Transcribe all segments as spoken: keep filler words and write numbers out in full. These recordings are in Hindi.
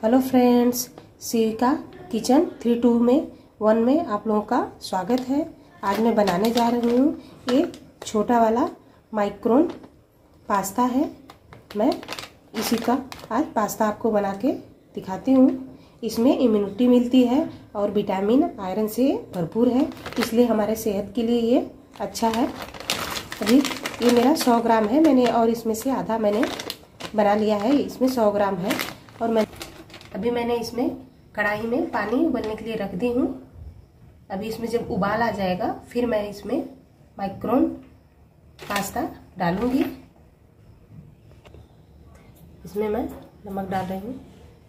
हेलो फ्रेंड्स, सिविका किचन थ्री टू में वन में आप लोगों का स्वागत है। आज मैं बनाने जा रही हूँ एक छोटा वाला माइक्रोन पास्ता है। मैं इसी का आज पास्ता आपको बना के दिखाती हूँ। इसमें इम्यूनिटी मिलती है और विटामिन आयरन से भरपूर है, इसलिए हमारे सेहत के लिए ये अच्छा है। अभी ये मेरा सौ ग्राम है मैंने, और इसमें से आधा मैंने बना लिया है। इसमें सौ ग्राम है और मैं अभी मैंने इसमें कढ़ाई में पानी उबलने के लिए रख दी हूँ। अभी इसमें जब उबाल आ जाएगा फिर मैं इसमें माइक्रोन पास्ता डालूंगी। इसमें मैं नमक डाल रही हूँ।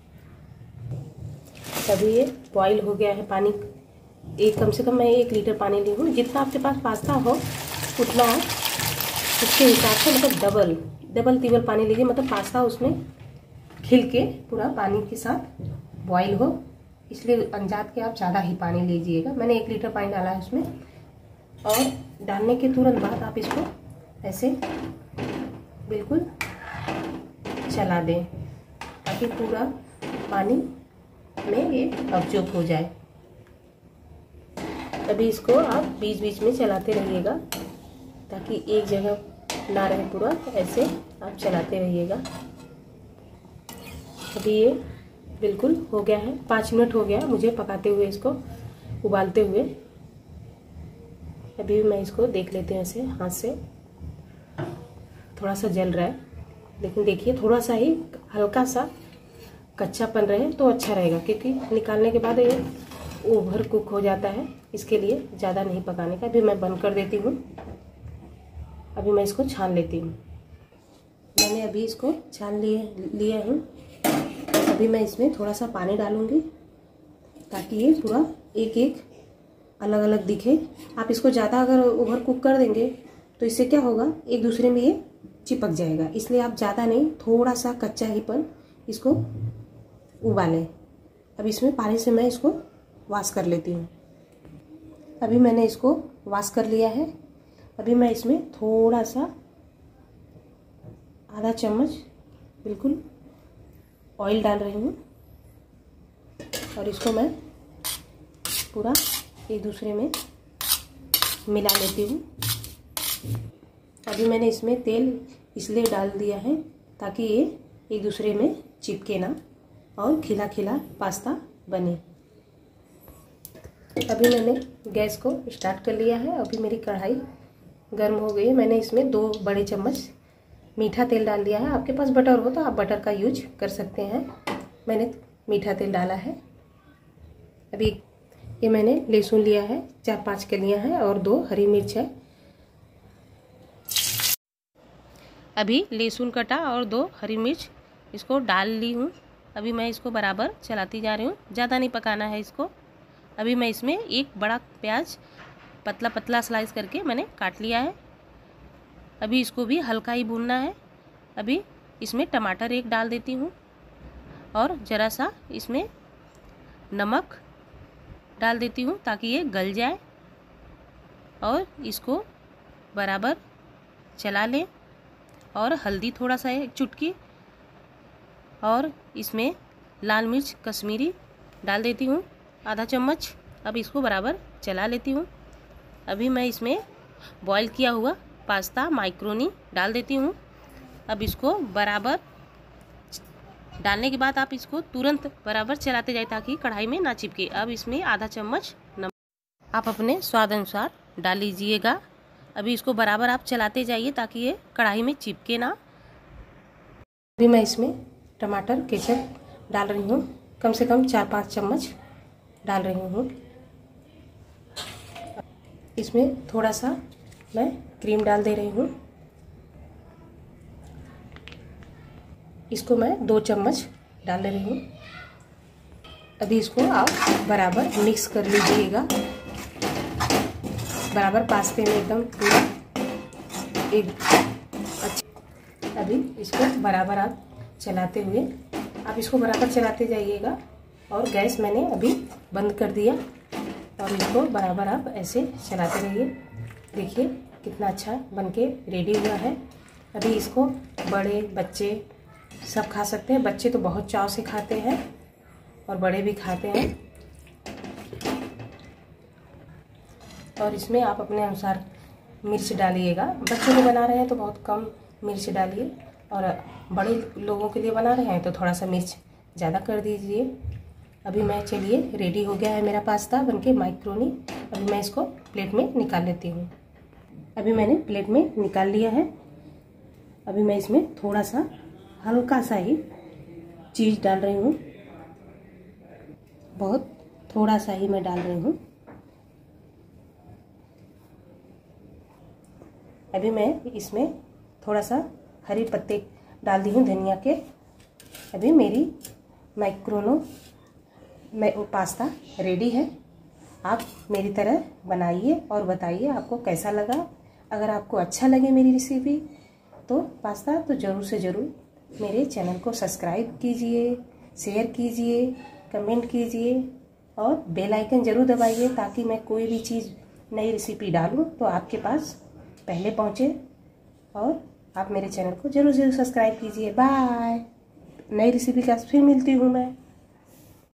अभी ये बॉईल हो गया है पानी। एक कम से कम मैं एक लीटर पानी ली हूँ। जितना आपके पास पास्ता हो उतना उसके हिसाब से मतलब डबल डबल तिबल पानी लीजिए, मतलब पास्ता उसमें खिल के पूरा पानी के साथ बॉईल हो, इसलिए अंदाज के आप ज़्यादा ही पानी लीजिएगा। मैंने एक लीटर पानी डाला है उसमें, और डालने के तुरंत बाद आप इसको ऐसे बिल्कुल चला दें ताकि पूरा पानी में ये अब्जॉर्ब हो जाए। अभी इसको आप बीच बीच में चलाते रहिएगा ताकि एक जगह ना रहे पूरा, ऐसे आप चलाते रहिएगा। अभी ये बिल्कुल हो गया है। पाँच मिनट हो गया मुझे पकाते हुए, इसको उबालते हुए। अभी मैं इसको देख लेते हैं ऐसे हाथ से। थोड़ा सा जल रहा है, लेकिन देखिए थोड़ा सा ही हल्का सा कच्चापन रहे तो अच्छा रहेगा, क्योंकि निकालने के बाद ये ओवर कुक हो जाता है, इसके लिए ज़्यादा नहीं पकाने का। अभी मैं बंद कर देती हूँ। अभी मैं इसको छान लेती हूँ। मैंने अभी इसको छान लिए लिया हूँ। अभी मैं इसमें थोड़ा सा पानी डालूंगी ताकि ये पूरा एक एक अलग अलग दिखे। आप इसको ज़्यादा अगर ओवर कुक कर देंगे तो इससे क्या होगा, एक दूसरे में ये चिपक जाएगा। इसलिए आप ज़्यादा नहीं, थोड़ा सा कच्चा हीपन इसको उबालें। अब इसमें पानी से मैं इसको वॉश कर लेती हूँ। अभी मैंने इसको वॉश कर लिया है। अभी मैं इसमें थोड़ा सा आधा चम्मच बिल्कुल ऑयल डाल रही हूँ, और इसको मैं पूरा एक दूसरे में मिला लेती हूँ। अभी मैंने इसमें तेल इसलिए डाल दिया है ताकि ये एक दूसरे में चिपके ना और खिला खिला पास्ता बने। अभी मैंने गैस को स्टार्ट कर लिया है। अभी मेरी कढ़ाई गर्म हो गई है। मैंने इसमें दो बड़े चम्मच मीठा तेल डाल दिया है। आपके पास बटर हो तो आप बटर का यूज कर सकते हैं। मैंने मीठा तेल डाला है। अभी ये मैंने लहसुन लिया है, चार पांच कलियां हैं, और दो हरी मिर्च है। अभी लहसुन कटा और दो हरी मिर्च इसको डाल ली हूँ। अभी मैं इसको बराबर चलाती जा रही हूँ, ज़्यादा नहीं पकाना है इसको। अभी मैं इसमें एक बड़ा प्याज पतला पतला स्लाइस करके मैंने काट लिया है। अभी इसको भी हल्का ही भूनना है। अभी इसमें टमाटर एक डाल देती हूँ, और ज़रा सा इसमें नमक डाल देती हूँ ताकि ये गल जाए, और इसको बराबर चला लें। और हल्दी थोड़ा सा एक चुटकी, और इसमें लाल मिर्च कश्मीरी डाल देती हूँ आधा चम्मच। अब इसको बराबर चला लेती हूँ। अभी मैं इसमें बॉईल किया हुआ पास्ता माइक्रोनी डाल देती हूँ। अब इसको बराबर डालने के बाद आप इसको तुरंत बराबर चलाते जाए ताकि कढ़ाई में ना चिपके। अब इसमें आधा चम्मच नमक आप अपने स्वाद अनुसार डाल लीजिएगा। अभी इसको बराबर आप चलाते जाइए ताकि ये कढ़ाई में चिपके ना। अभी मैं इसमें टमाटर केचप डाल रही हूँ, कम से कम चार पाँच चम्मच डाल रही हूँ। इसमें थोड़ा सा मैं क्रीम डाल दे रही हूँ। इसको मैं दो चम्मच डाल रही हूँ। अभी इसको आप बराबर मिक्स कर लीजिएगा, बराबर पास्ते में एकदम पूरा एक अच्छा। अभी इसको बराबर आप चलाते हुए आप इसको बराबर चलाते जाइएगा, और गैस मैंने अभी बंद कर दिया, और इसको बराबर आप ऐसे चलाते रहिए। देखिए कितना अच्छा बनके रेडी हुआ है। अभी इसको बड़े बच्चे सब खा सकते हैं। बच्चे तो बहुत चाव से खाते हैं, और बड़े भी खाते हैं। और इसमें आप अपने अनुसार मिर्च डालिएगा। बच्चों को बना रहे हैं तो बहुत कम मिर्च डालिए, और बड़े लोगों के लिए बना रहे हैं तो थोड़ा सा मिर्च ज़्यादा कर दीजिए। अभी मैं चलिए रेडी हो गया है मेरा पास्ता बनके मैक्रोनी। अभी मैं इसको प्लेट में निकाल लेती हूँ। अभी मैंने प्लेट में निकाल लिया है। अभी मैं इसमें थोड़ा सा हल्का सा ही चीज़ डाल रही हूँ, बहुत थोड़ा सा ही मैं डाल रही हूँ। अभी मैं इसमें थोड़ा सा हरी पत्ते डाल दी हूँ धनिया के। अभी मेरी मैक्रोनो पास्ता रेडी है। आप मेरी तरह बनाइए और बताइए आपको कैसा लगा। अगर आपको अच्छा लगे मेरी रेसिपी तो पास्ता, तो ज़रूर से ज़रूर मेरे चैनल को सब्सक्राइब कीजिए, शेयर कीजिए, कमेंट कीजिए और बेल आइकन ज़रूर दबाइए, ताकि मैं कोई भी चीज़ नई रेसिपी डालूँ तो आपके पास पहले पहुँचे। और आप मेरे चैनल को ज़रूर ज़रूर सब्सक्राइब कीजिए। बाय। नई रेसिपी के साथ फिर मिलती हूँ मैं।